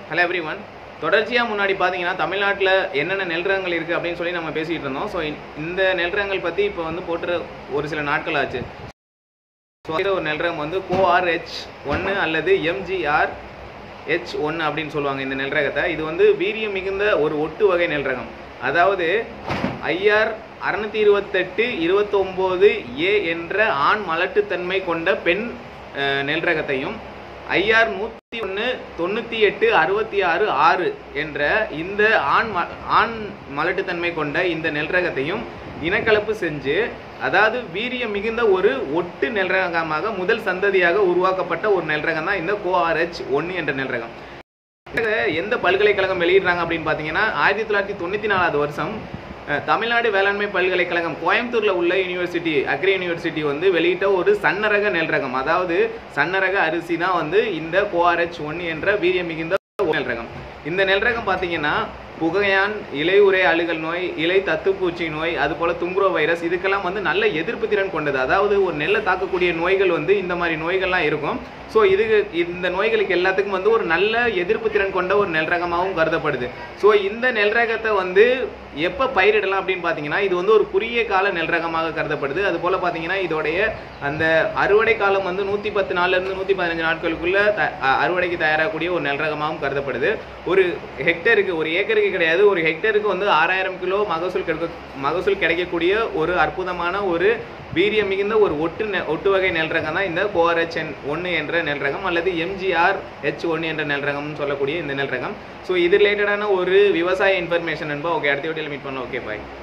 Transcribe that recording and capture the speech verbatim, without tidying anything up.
Hello every one. தொடர்ச்சியாக முன்னாடி பார்த்தீங்கன்னா தமிழ்நாட்டில் என்னென்ன நெல் ரகங்கள் இருக்குது அப்படின்னு சொல்லி நம்ம பேசிகிட்டு இருந்தோம். ஸோ இந்த நெல் ரகங்கள் பற்றி இப்போ வந்து போட்டு ஒரு சில நாட்கள் ஆச்சு. ஸோ ஒரு நெல் ரகம் வந்து கோஆர் ஹெச் ஒன்று அல்லது எம்ஜிஆர் ஹெச் ஒன்று அப்படின்னு சொல்லுவாங்க இந்த நெல் ரகத்தை. இது வந்து வீரியம் மிகுந்த ஒரு ஒட்டு வகை நெல் ரகம். அதாவது ஐஆர் அறுநூத்தி இருபத்தெட்டு இருபத்தொம்போது ஏ என்ற ஆண் மலட்டுத்தன்மை கொண்ட பெண் நெல் ரகத்தையும் ஐஆர் நூற்றி ஒன்று தொண்ணூற்றி எட்டு அறுபத்தி ஆறு ஆறு என்ற இந்த ஆண் ம ஆண் மலட்டுத்தன்மை கொண்ட இந்த நெல் ரகத்தையும் இனக்கலப்பு செஞ்சு, அதாவது வீரியம் மிகுந்த ஒரு ஒட்டு நெல் ரகமாக முதல் சந்ததியாக உருவாக்கப்பட்ட ஒரு நெல் ரகம் தான் இந்த கோஆர்ஹெச் ஒன்று என்ற நெல் ரகம். எந்த பல்கலைக்கழகம் வெளியிடுறாங்க அப்படின்னு பார்த்தீங்கன்னா, ஆயிரத்தி தொள்ளாயிரத்தி தொண்ணூற்றி நாலாவது வருஷம் தமிழ்நாடு வேளாண்மை பல்கலைக்கழகம் கோயம்புத்தூரில் உள்ள யூனிவர்சிட்டி அக்ரி யூனிவர்சிட்டி வந்து வெளியிட்ட ஒரு சன்னரக நெல் ரகம். அதாவது சன்னரக அரிசி தான் வந்து இந்த கோஆர்ஹெச் ஒன்று என்ற வீரியம் மிகுந்த நெல் ரகம். இந்த நெல் ரகம் பார்த்தீங்கன்னா புகையான், இலையுறை அழுகல் நோய், இலை தத்துப்பூச்சி நோய், அது போல் துங்குரோ வைரஸ், இதுக்கெல்லாம் வந்து நல்ல எதிர்ப்பு திறன் கொண்டது. அதாவது ஒரு நெல்லை தாக்கக்கூடிய நோய்கள் வந்து இந்த மாதிரி நோய்கள்லாம் இருக்கும். ஸோ இது இந்த நோய்களுக்கு எல்லாத்துக்கும் வந்து ஒரு நல்ல எதிர்ப்பு திறன் கொண்ட ஒரு நெல் ரகமாகவும் கருதப்படுது. ஸோ இந்த நெல் ரகத்தை வந்து எப்போ பயிரிடலாம் அப்படின்னு பார்த்தீங்கன்னா, இது வந்து ஒரு குறுகிய கால நெல் ரகமாக கருதப்படுது. அது போல் பார்த்தீங்கன்னா இதோடைய அந்த அறுவடை காலம் வந்து நூற்றி பத்து நாள்லேருந்து நூற்றி பதினஞ்சு நாட்களுக்குள்ள த அறுவடைக்கு தயாராகக்கூடிய ஒரு நெல் ரகமாகவும் கருதப்படுது. ஒரு ஹெக்டருக்கு ஒரு ஏக்கருக்கு கிடையாது, ஒரு ஹெக்டருக்கு வந்து ஆறாயிரம் கிலோ மகசூல் கிடைக்க மகசூல் கிடைக்கக்கூடிய ஒரு அற்புதமான ஒரு வீரியம் மிகுந்த ஒரு ஒட்டு ஒட்டு வகை நெல் ரகம் தான் இந்த கோஆர்ஹெச் ஒன்று என்ற நெல் ரகம் அல்லது எம்ஜிஆர் ஹெச் ஒன்று என்ற நெல் ரகம்னு சொல்லக்கூடிய இந்த நெல் ரகம். ஸோ இது ரிலேட்டடான ஒரு விவசாய இன்ஃபர்மேஷன் என்பா. ஓகே, அடுத்த வீடியோவில் மீட் பண்ணலாம். ஓகே, பாய்.